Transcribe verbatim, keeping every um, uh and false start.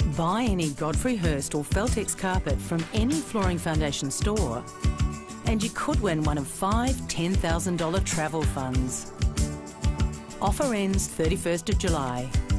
Buy any Godfrey Hirst or Feltex carpet from any flooring foundation store and you could win one of five ten thousand dollar travel funds. Offer ends thirty-first of July.